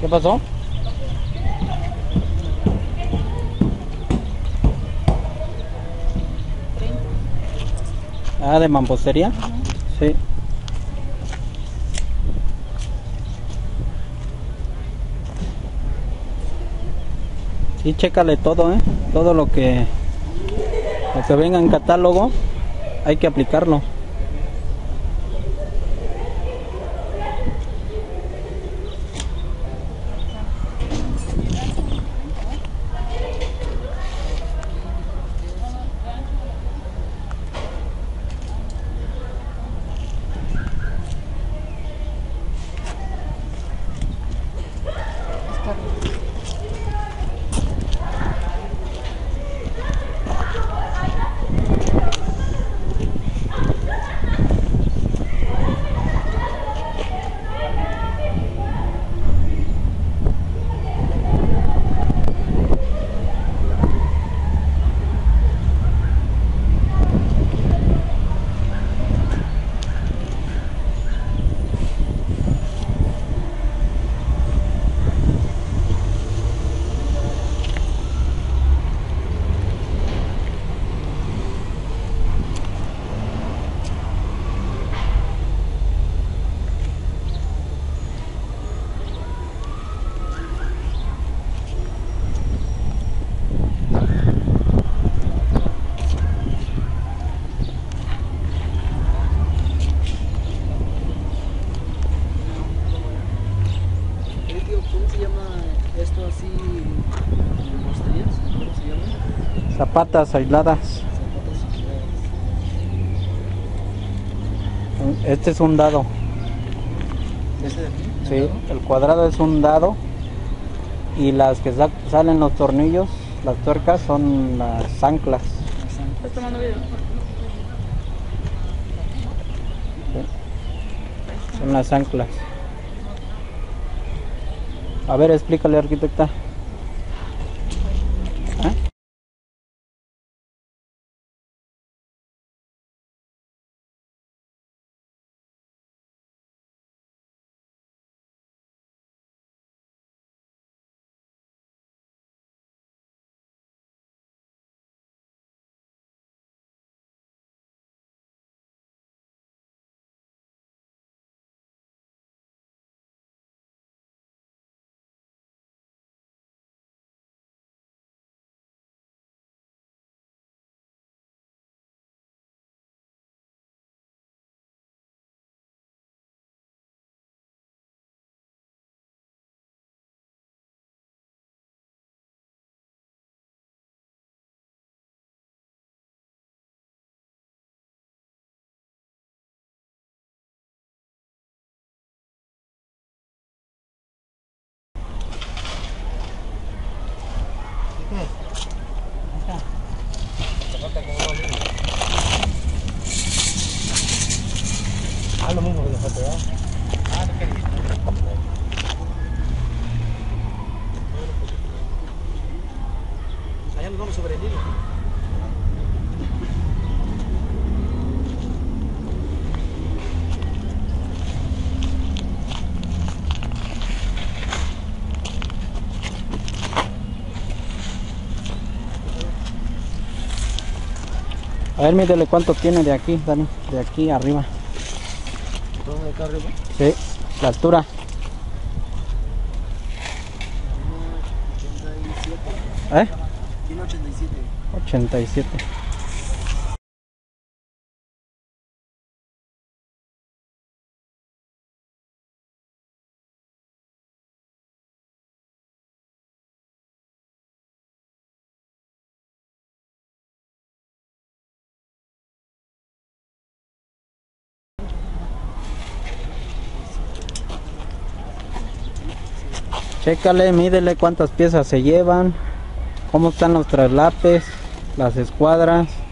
¿Qué pasó? Ah, de mampostería. Sí. Sí, chécale todo, todo lo que venga en catálogo, hay que aplicarlo. ¿Cómo se llama esto así? ¿Mamposterías? ¿Cómo se llama? Zapatas aisladas. Zapatos aisladas. Este es un dado. ¿Este de aquí? Sí, el cuadrado es un dado. Y las que salen los tornillos, las tuercas, son las anclas. ¿Estás tomando video? Sí. Son las anclas. A ver, explícale, arquitecta. ¿Ah? Ah, lo mismo que le falta, ¿verdad? Ah, lo que dijiste. Allá nos vamos sobre el hilo. A ver, mídele cuánto tiene de aquí, Dani, de aquí arriba. ¿Todo de acá arriba? Sí, la altura. 87. Tiene 87. 87. Chécale, mídele cuántas piezas se llevan, cómo están los traslapes, las escuadras.